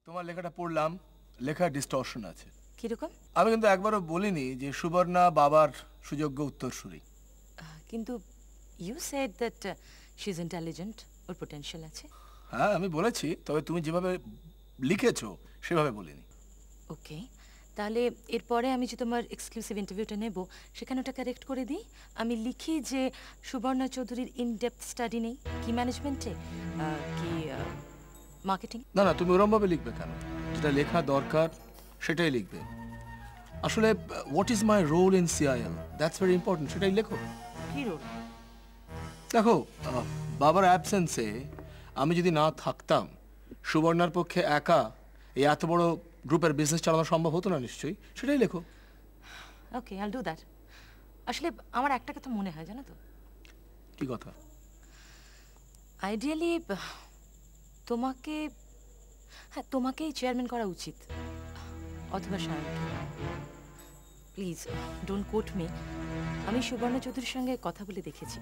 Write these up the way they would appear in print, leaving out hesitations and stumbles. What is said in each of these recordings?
তোমার লেখাটা পড়লাম, লেখার ডিস্টরশন আছে। কিরকম? আমি কিন্তু একবারও বলিনি যে সুবর্ণা বাবার সুযোগ্য উত্তরসূরি। কিন্তু you said that she is intelligent, ওর পোটেনশিয়াল আছে। হ্যাঁ আমি বলেছি, তবে তুমি যেভাবে লিখেছো সেভাবে বলিনি। ওকে, তাহলে এরপরে আমি যে তোমার এক্সক্লুসিভ ইন্টারভিউটা নেব সেখানে ওটা কারেক্ট করে দিই। আমি লিখি যে সুবর্ণা চৌধুরীর ইন ডেপথ স্টাডি নেই কি ম্যানেজমেন্টে, কি মার্কেটিং। না না, তুমি ওরমভাবে লিখবে কেন? যেটা লেখা দরকার সেটাই লিখবে। আসলে what is my role in CIL, that's very important, সেটাই লেখো। কি রোল? দেখো, বাবার অ্যাবসেন্সে আমি যদি না থাকতাম, সুবর্ণার পক্ষে একা এই এত বড় গ্রুপের বিজনেস চালানো সম্ভব হতো না নিশ্চয়ই, সেটাই লেখো। ওকে, আইল ডু দ্যাট। আসলে আমার একটা কথা মনে হয়, জানো তো? কি কথা? আইডিয়ালি তোমাকে, হ্যাঁ তোমাকেই চেয়ারম্যান করা উচিত, অথবা সায়নকে। Please don't quote me. আমি সুবর্ণা চৌধুরীর সঙ্গে কথা বলে দেখেছি,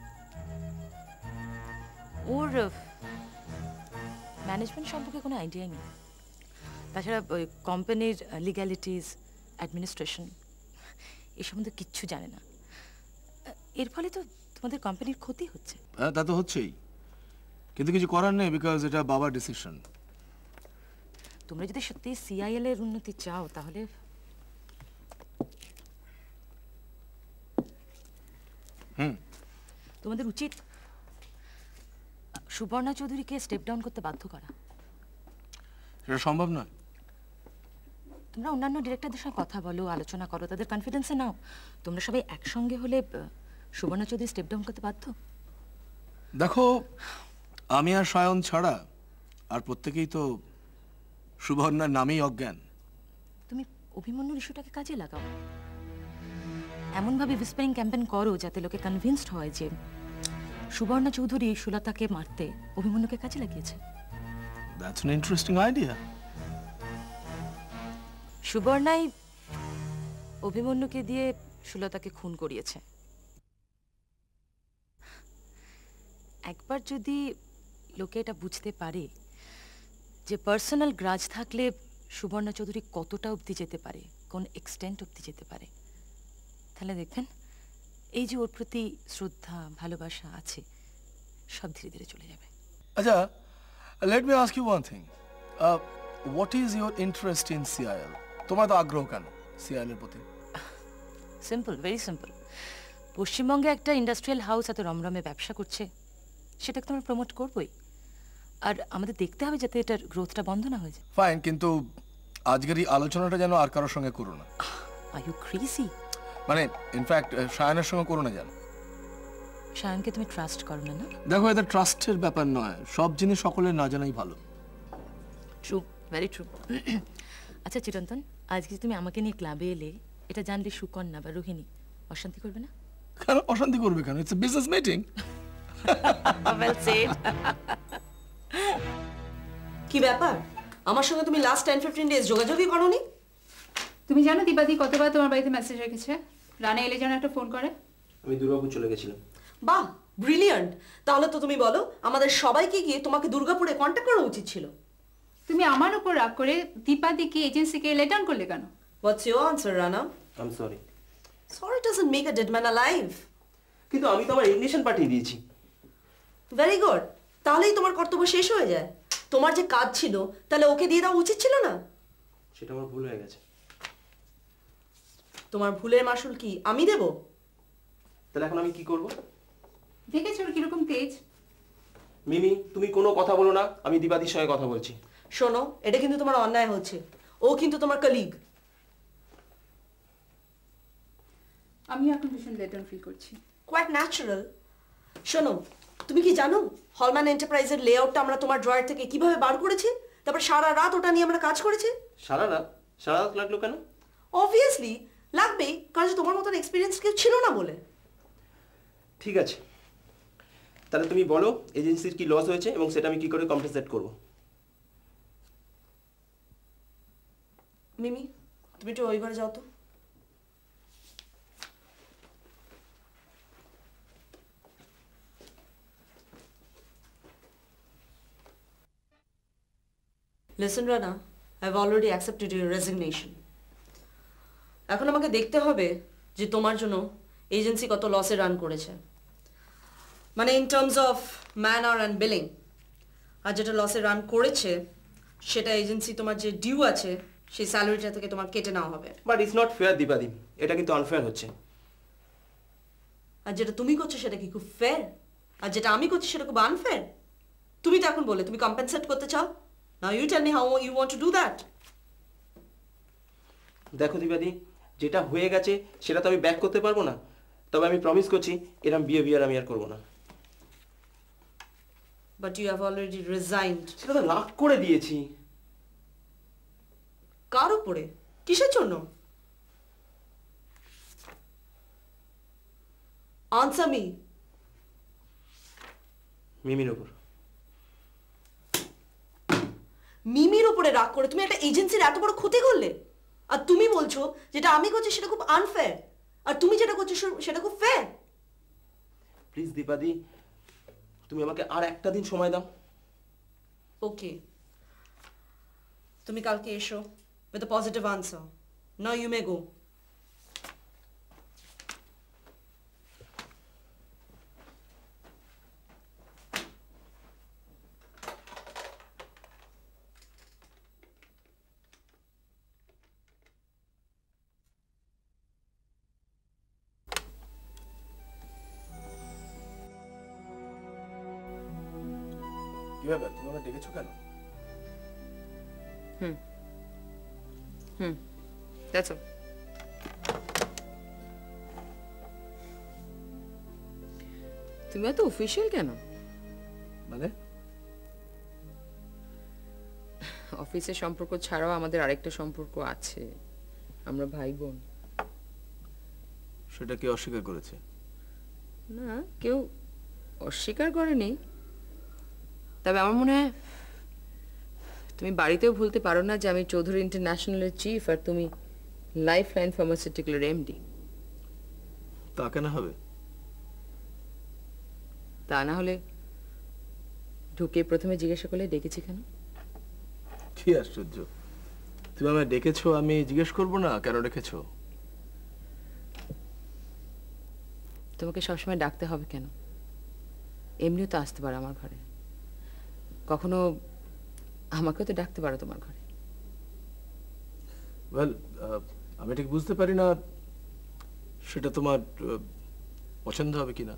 ওর ম্যানেজমেন্ট সম্পর্কে কোনো আইডিয়াই নেই। তাছাড়া ওই কোম্পানির লিগ্যালিটিস, অ্যাডমিনিস্ট্রেশন এ সম্বন্ধে কিচ্ছু জানে না। এর ফলে তো তোমাদের কোম্পানির ক্ষতি হচ্ছে। হ্যাঁ তা তো হচ্ছেই, কিন্তু কিছু করার নেই, বিকজ এটা বাবার ডিসিশন। তোমরা যদি সত্যি সিআইএল এর উন্নতি চাও তাহলে তোমাদের উচিত সুবর্ণা চৌধুরীকে স্টেপ ডাউন করতে বাধ্য করা। সেটা সম্ভব নয়। তোমরা অন্যান্য ডিরেক্টরদের সঙ্গে কথা বলো, আলোচনা করো, তাদের কনফিডেন্সে নাও। তোমরা সবাই একসঙ্গে হলে সুবর্ণা চৌধুরী স্টেপ ডাউন করতে বাধ্য। দেখো, আমি আর সায়ন ছাড়া আর প্রত্যেকেই তো সুবর্ণার নামেই অজ্ঞান। তুমি অভিমন্যুর ইস্যুটাকে কাজে লাগাও, এমনভাবে উইসপারিং ক্যাম্পেইন করো যাতে লোকে কনভিন্সড হয় যে সুবর্ণা চৌধুরী সুলতাকে মারতে অভিমন্যুকে কাজে লাগিয়েছে। That's an interesting idea. সুবর্ণাই অভিমন্যুকে দিয়ে সুলতাকে খুন করিয়েছে। একবার যদি লোকে এটা বুঝতে পারে যে পার্সোনাল গ্রাজ থাকলে সুবর্ণা চৌধুরী কতটা অবধি যেতে পারে, কোন এক্সটেন্ট অবধি যেতে পারে, তাহলে দেখবেন এই যে ওর প্রতি শ্রদ্ধা ভালোবাসা আছে সব ধীরে ধীরে চলে যাবে। আচ্ছা, let me ask you one thing, what is your interest in CIL? তোমার তো আগ্রহ কেন সিআইএল এর প্রতি? Simple, very simple. পশ্চিমবঙ্গে একটা ইন্ডাস্ট্রিয়াল হাউস এত রমরমে ব্যবসা করছে, সেটাকে তো আমরা প্রমোট করবই, আর আমাদের দেখতে হবে যাতে এটার গ্রোথটা বন্ধ না হয়ে যায়। ফাইন, কিন্তু আজকের এই আলোচনাটা যেন আর কারোর সঙ্গে করো না। Are you crazy? মানে ইনফ্যাক্ট সায়নের সঙ্গে করো না যেন। সায়নকে তুমি ট্রাস্ট করো না? না, দেখো, এটা ট্রাস্টের ব্যাপার নয়, সব জিনিস সকলের না জানাই ভালো। True, very true. আচ্ছা চিরন্তন, আজকে তুমি আমাকে নিয়ে ক্লাবে এলে, এটা জানলে সুকন্যা বা রোহিণী অশান্তি করবে না? কেন অশান্তি করবে কেন? It's a business meeting. Well said. কি ব্যাপার, আমার সঙ্গে তুমি লাস্ট 10-15 ডেজ যোগাযোগই করোনি? তুমি জানো দীপাদি কতবার তোমার বাড়িতে মেসেজ রেখেছে রানা এলে যেন একটা ফোন করে? আমি দুর্গাপুর চলে গেছিলাম। বাহ, ব্রিলিয়ান্ট। তাহলে তো তুমি বলো আমাদের সবাইকে গিয়ে তোমাকে দুর্গাপুরে কন্ট্যাক্ট করা উচিত ছিল। তুমি আমার উপর রাগ করে দীপাদিকে এজেন্সিকে লেট ডাউন করলে কেন? What's your answer Rana? I am sorry. Sorry doesn't make a dead man alive. কিন্তু আমি তো আমার ইগনিশন পাঠিয়ে দিয়েছি। ভেরি গুড, তাহলেই তোমার কর্তব্য শেষ হয়ে যায়। তোমার যে কাজ ছিল তাহলে ওকে দিয়ে দেওয়া উচিত ছিল না? সেটা আমার ভুল হয়ে গেছে। তোমার ভুলের মাসুল কি আমি দেব? তাহলে এখন আমি কি করব? দেখেছো ওর কিরকম তেজ? মিমি, তুমি কোনো কথা বলো না, আমি দীপাদির সঙ্গে কথা বলছি। শোনো, এটা কিন্তু তোমার অন্যায় হচ্ছে। ও কিন্তু তোমার কলিগ। আমি এখন ভীষণ লেট ডাউন ফিল করছি। Quite natural. শোনো, তুমি কি জানো হলম্যান এন্টারপ্রাইজের লেআউটটা আমরা তোমার ড্রয়ার থেকে কিভাবে বার করেছি? তারপর সারা রাত ওটা নিয়ে আমরা কাজ করেছি। সারা রাত লাগলো কেন? অবভিয়াসলি লাগবেই, কারণ তোমার মতন এক্সপিরিয়েন্স কেউ ছিল না বলে। ঠিক আছে, তাহলে তুমি বলো এজেন্সির কি লস হয়েছে এবং সেটা আমি কি করে কম্পেনসেট করব। মিমি, তুমি একটু ওই ঘরে যাও তো। Listen Rana, I have already accepted your resignation. এখন আমাকে দেখতে হবে যে তোমার জন্য এজেন্সি কত লসে রান করেছে, মানে in terms of man hour and billing. আর যেটা লসে রান করেছে সেটা এজেন্সি তোমার যে ডিউ আছে সেই স্যালারিটা থেকে তোমার কেটে নেওয়া হবে। বাট ইটস নট ফেয়ার দীপাদি, এটা কিন্তু আনফেয়ার হচ্ছে। আর যেটা তুমি করছো সেটা কি খুব ফেয়ার? আর যেটা আমি করছি সেটা খুব আনফেয়ার? তুমি তো এখন বলে তুমি কম্পেনসেট করতে চাও। Now you tell me how you want to do that. দেখো দীপাদি, যেটা হয়ে গেছে সেটা তো আমি ব্যাক করতে পারবো না, তবে আমি প্রমিস করছি এরকম বিহেভিয়ার আমি আর করবো না। But you have already resigned. সেটা তো রাগ করে দিয়েছি। কার উপরে? কিসের জন্য? Answer me. মিমির ওপর। মিমির উপরে রাগ করে তুমি একটা এজেন্সির এত বড় ক্ষতি করলে? আর তুমি বলছো যেটা আমি করছি সেটা খুব আনফেয়ার, আর তুমি যেটা করছো সেটা খুব ফেয়ার। প্লিজ দীপাদি, তুমি আমাকে আর একটা দিন সময় দাও। ওকে, তুমি কালকে এসো with a positive answer. Now you may go. কি ব্যাপার, তুমি আমাকে ডেকেছো কেন? That's all. তুমি এত অফিশিয়াল কেন? মানে অফিসের সম্পর্ক ছাড়াও আমাদের আরেকটা সম্পর্ক আছে, আমরা ভাই বোন। সেটা কি অস্বীকার করেছে? না, কেউ অস্বীকার করেনি, তবে আমার মনে হয় তুমি বাড়িতেও ভুলতে পারো না যে আমি চৌধুরী ইন্টারন্যাশনালের চিফ আর তুমি লাইফ লাইন ফার্মাসিউটিক্যালের এমডি। তা কেন হবে? তা না হলে ঢুকে প্রথমে জিজ্ঞাসা করলে ডেকেছি কেন? কি আশ্চর্য, তুমি আমায় ডেকেছো, আমি জিজ্ঞেস করবো না কেন ডেকেছো? তোমাকে সবসময় ডাকতে হবে কেন? এমনিও তো আসতে পারো আমার ঘরে, কখনো আমাকেও তো ডাকতে পারো তোমার ঘরে। ওয়েল, আমি ঠিক বুঝতে পারি না সেটা তোমার পছন্দ হবে কিনা।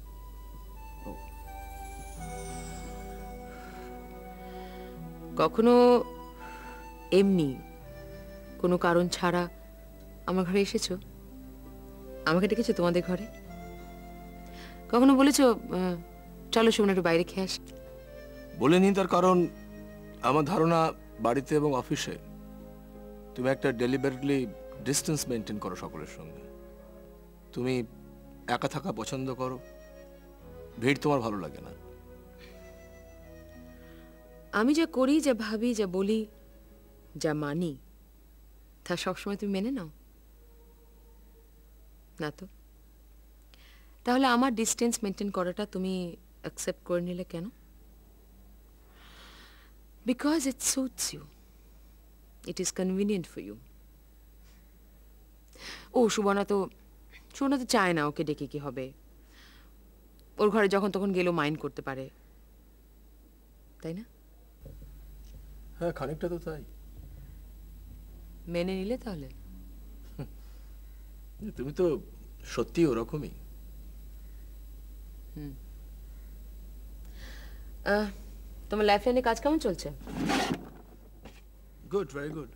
কখনো এমনি কোনো কারণ ছাড়া আমার ঘরে এসেছো? আমাকে ডেকেছো তোমাদের ঘরে? কখনো বলেছো চলো সুমন একটু বাইরে খেয়ে আসি? বলিনি, তার কারণ আমার ধারণা বাড়িতে এবং অফিসে তুমি একটা ডেলিবারেটলি ডিস্টেন্স মেনটেন করো সকলের সঙ্গে। তুমি একা থাকা পছন্দ করো, ভিড় তোমার ভালো লাগে না। আমি যা করি, যা ভাবি, যা বলি, যা মানি, তা সবসময় তুমি মেনে নাও না তো? তাহলে আমার ডিস্টেন্স মেনটেন করাটা তুমি অ্যাকসেপ্ট করে নিলে কেন? Because it suits you, it is convenient for you. ও সুবর্ণা তো চায় না ওকে ডেকে কি হবে, ওর ঘরে যখন তখন গেলেও মাইন্ড করতে পারে, তাই না? হ্যাঁ, খানিকটা তো তাই। মেনে নিলে তাহলে? তুমি তো সত্যি ওরকমই। তোমার লাইফ লাইনে কাজ কেমন চলছে? Good, very good.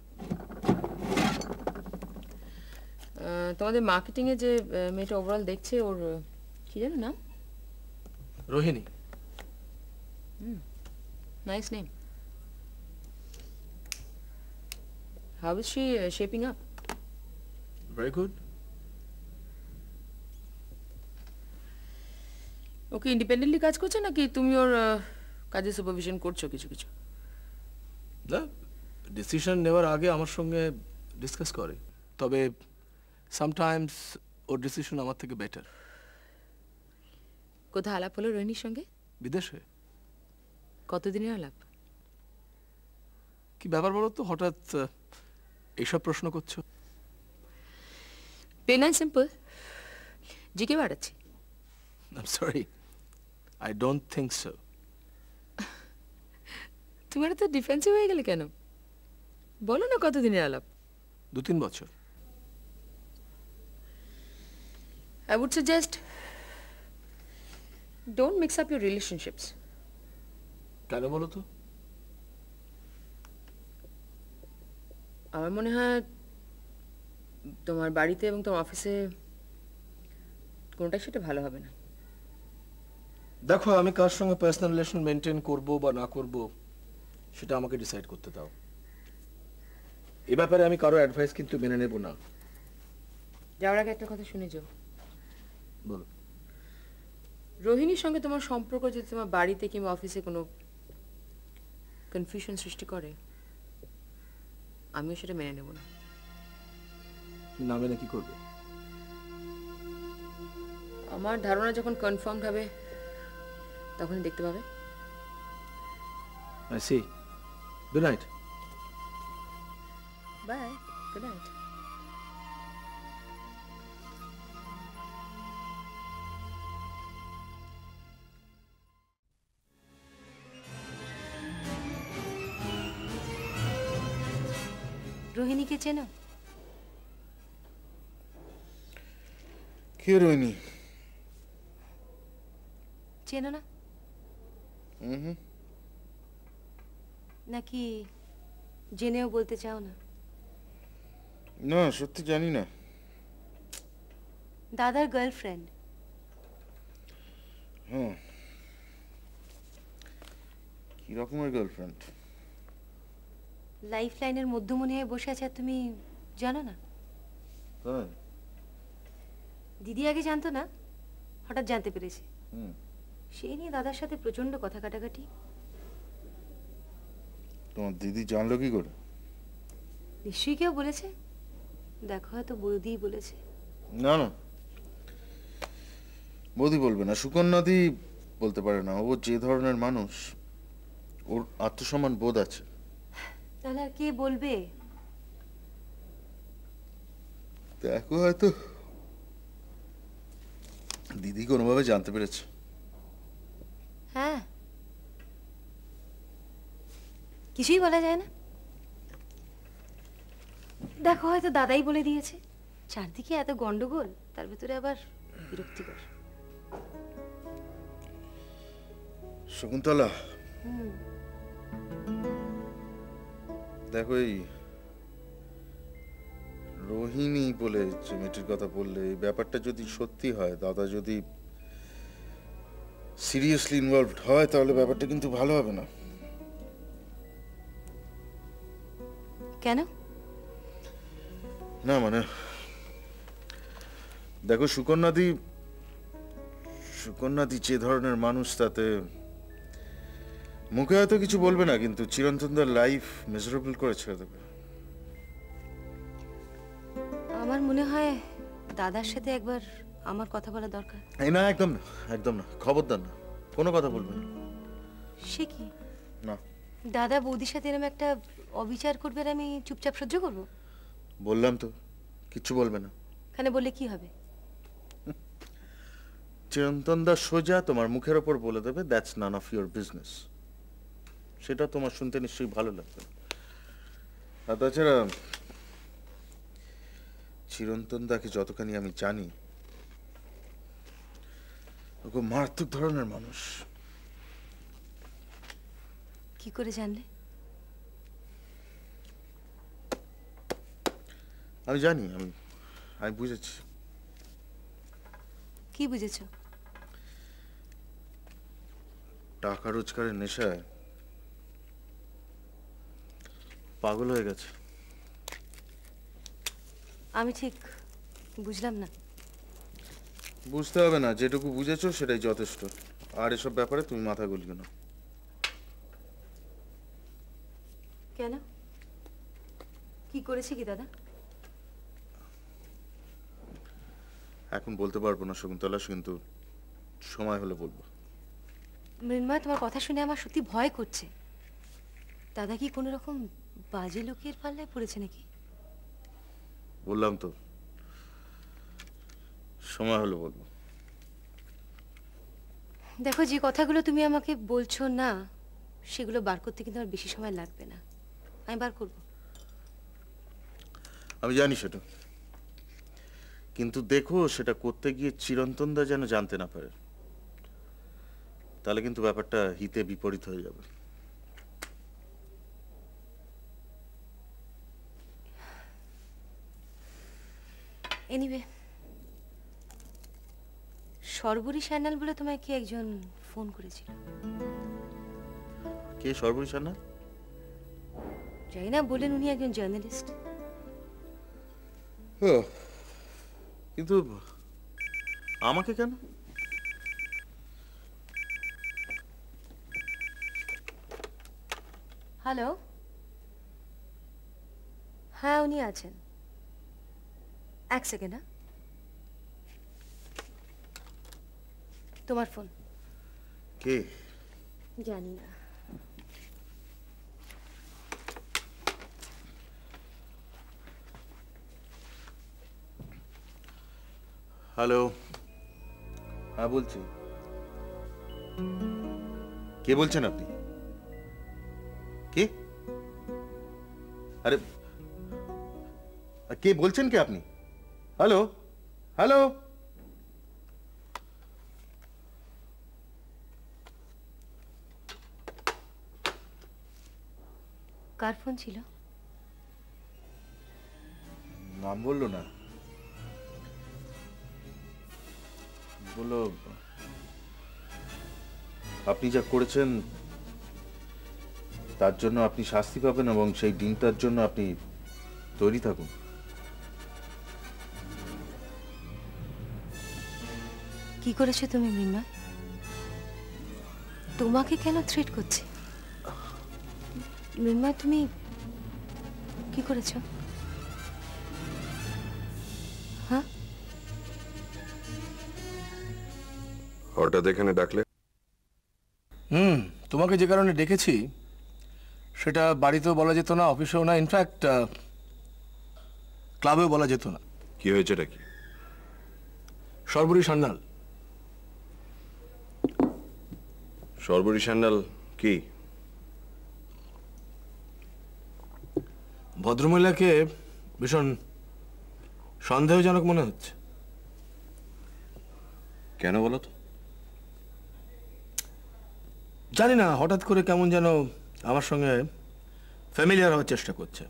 তোমাদের মার্কেটিং এ যে মেয়েটা ওভারঅল দেখছে, ওর কি জানো নাম? Rohini. Nice name. How is she shaping up? Very good. Okay independently কাজ করছে নাকি তুমি ওর কাজে সুপারভিশন করছো কিছু কিছু? না, ডিসিশন নেওয়ার আগে আমার সঙ্গে ডিসকাস করে, তবে সামটাইমস ওর ডিসিশন আমার থেকে বেটার। কোথায় আলাপ হলো রোহিণীর সঙ্গে? বিদেশে। কতদিনের আলাপ? কি ব্যাপার বলো তো, হঠাৎ এইসব প্রশ্ন করছো? প্লেন অ্যান্ড সিম্পল, জিকে বাড়াচ্ছি। I am sorry, I don't think so. তুমি তো ডিফেন্সিভ হয়ে গেলে কেন? বলো না কতদিনের আলাপ? 2-3 বছর। I would suggest don't mix up your relationships. কেন বলো তো? আমার মনে হয় তোমার বাড়িতে এবং তোমার অফিসে কোনটাই সেটা ভালো হবে না। দেখো, আমি কার সঙ্গে পার্সোনাল রিলেশন মেনটেন করব বা না করব সেটা আমাকে ডিসাইড করতে দাও। এ ব্যাপারে আমি কারো অ্যাডভাইস কিন্তু মেনে নেব না। যাওয়ার আগে একটা কথা শুনে যাও। বলো। রোহিণীর সঙ্গে তোমার সম্পর্ক যদি তোমার বাড়িতে কিংবা অফিসে কোনো কনফিউশন সৃষ্টি করে, আমিও সেটা মেনে নেব না। তুমি না মেনে কি করবে? আমার ধারণা যখন কনফার্ম হবে তখনই দেখতে পাবে। I see. Good night. Bye. Good night. রোহিণীকে চেনো? কে রোহিণী? চেনো না? নাকি জেনেও বলতে চাও না? না, সত্যি জানি না। দাদার গার্লফ্রেন্ড। হ্যাঁ। কি রকমের গার্লফ্রেন্ড? লাইফ লাইনের মধ্যমণি হয়ে বসে আছে আর তুমি জানো না? তাই? দিদি আগে জানতো না, হঠাৎ জানতে পেরেছে। সেই নিয়ে দাদার সাথে প্রচন্ড কথা কাটাকাটি। তোমার দিদি জানলো কি করে? নিশ্চয়ই কেউ বলেছে। দেখো, হয়তো বৌদিই বলেছে। না না, বৌদি বলবে না, সুকন্যাদি বলতে পারে না। ও যে ধরনের মানুষ, ওর আত্মসম্মান বোধ আছে। তাহলে আর কে বলবে? দেখো, হয়তো দিদি কোনোভাবে জানতে পেরেছে। হ্যাঁ, কিছুই বলা যায় না। দেখো, হয়তো দাদাই বলে দিয়েছে। চারদিকে এত গন্ডগোল, তার ভিতরে আবার বিরক্তিকর। শকুন্তলা, দেখো, এই রোহিণী বলে যে মেয়েটির কথা বললে, এই ব্যাপারটা যদি সত্যি হয়, দাদা যদি সিরিয়াসলি ইনভলভড হয়, তাহলে ব্যাপারটা কিন্তু ভালো হবে না। কেন? না মানে, দেখো, সুকন্যাদি যে ধরনের মানুষ, তাতে মুখে হয়তো কিছু বলবে না, কিন্তু চিরন্তনদার লাইফ মিজারেবল করে ছেড়ে দেবে। আমার মনে হয় দাদার সাথে একবার আমার কথা বলা দরকার। এই না, একদম না, একদম না, খবরদার না, কোনো কথা বলবে না। সে কি? না, দাদা বৌদির সাথে এরকম একটা অবিচার করবে আর আমি চুপচাপ সহ্য করব? বললাম তো, কিচ্ছু বলবে না। কেন, বললে কি হবে? চিরন্তনদা সোজা তোমার মুখের ওপর বলে দেবে, that's none of your business. সেটা তোমার শুনতে নিশ্চয়ই ভালো লাগবে। আর তাছাড়া চিরন্তনদাকে যতখানি আমি জানি, ও খুব মারাত্মক ধরনের মানুষ। কি করে জানলে? আমি জানি, আমি বুঝেছি। কি বুঝেছো? টাকা রোজগারের নেশায় পাগল হয়ে গেছে। আমি ঠিক বুঝলাম না। বুঝতে হবে না, যেটুকু বুঝেছো সেটাই যথেষ্ট। আর এসব ব্যাপারে তুমি মাথা গলিও না। কেন? কি করেছে কি দাদা? এখন বলতে পারবো না শকুন্তলা, কিন্তু সময় হলে বলবো। মৃন্ময়, তোমার কথা শুনে আমার সত্যি ভয় করছে। দাদা কি কোনো রকম বাজে লোকের পাল্লায় পড়েছে নাকি? বললাম তো, সময় হলো বলবো। দেখো, যে কথাগুলো তুমি আমাকে বলছো না, সেগুলো বার করতে কিন্তু আমার বেশি সময় লাগবে না। আমি বার করব। আমি জানি সেটা, কিন্তু দেখো সেটা করতে গিয়ে চিরন্তন দা যেন জানতে না পারে, তাহলে কিন্তু ব্যাপারটা হিতে বিপরীত হয়ে যাবে। এনিওয়ে, সর্বরী সান্যাল বলে তোমায় কি একজন ফোন করেছিল? কে সর্বরী সান্যাল? জানি না, বলেন উনি একজন জার্নালিস্ট। কিন্তু আমাকে কেন? হ্যালো, হ্যাঁ উনি আছেন। এক সেকেন্ড। হ্যাঁ, তোমার ফোন। কে? জানি না। হ্যালো, হ্যাঁ বলছি। কে বলছেন আপনি? কে? আরে কে বলছেন কে আপনি? Hello hello. কার ফোন ছিল? নাম বললো না, বললো আপনি যা করেছেন তার জন্য আপনি শাস্তি পাবেন এবং সেই দিনটার জন্য আপনি তৈরি থাকুন। কি করেছো তুমি মৃন্ময়? তোমাকে কেন থ্রেট করছে? মৃন্ময়, তুমি কি করেছো? হ্যাঁ, হঠাৎ এখানে ডাকলে? তোমাকে যে কারণে ডেকেছি সেটা বাড়িতেও বলা যেত না, অফিসেও না, ইনফ্যাক্ট ক্লাবেও বলা যেত না। কি হয়েছে এটা? কি সর্বরী সান্যাল। সর্বরী সান্যাল কি? ভদ্রমহিলাকে ভীষণ সন্দেহজনক মনে হচ্ছে। কেন বলো তো? জানি না, হঠাৎ করে কেমন যেন আমার সঙ্গে ফ্যামিলিয়ার হওয়ার চেষ্টা করছে।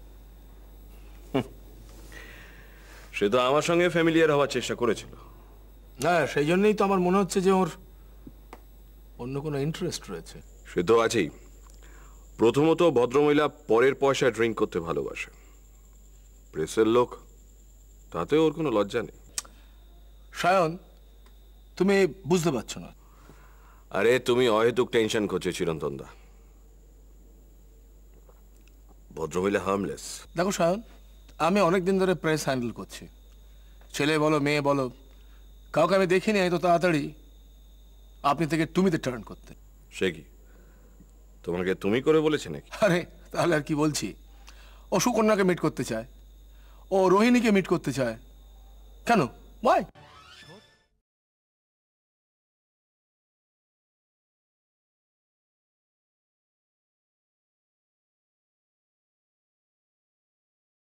সে তো আমার সঙ্গে ফ্যামিলিয়ার হওয়ার চেষ্টা করেছিল। হ্যাঁ, সেই জন্যই তো আমার মনে হচ্ছে যে ওর অন্য কোনো ইন্টারেস্ট রয়েছে। সে তো আছেই। প্রথমত ভদ্রমহিলা পরের পয়সায় ড্রিঙ্ক করতে ভালোবাসে। প্রেসের লোক, তাতে ওর কোনো লজ্জা নেই। সায়ন, তুমি বুঝতে পারছো না। আরে তুমি অহেতুক টেনশন করছো চিরন্তন দা। ভদ্রমহিলা হার্মলেস। দেখো সায়ন, আমি অনেক দিন ধরে প্রেস হ্যান্ডেল করছি, ছেলে বলো মেয়ে বলো, কাউকে আমি দেখিনি এত তাড়াতাড়ি আপনি থেকে তুমিতে টার্ন করতে। সে কি তোমাকে তুমি করে বলেছে নাকি? আরে তাহলে আর কি বলছি, ও সুকন্যাকে মিট করতে চায়, ও রোহিণীকে মিট করতে চায়। কেন? ওয়াই?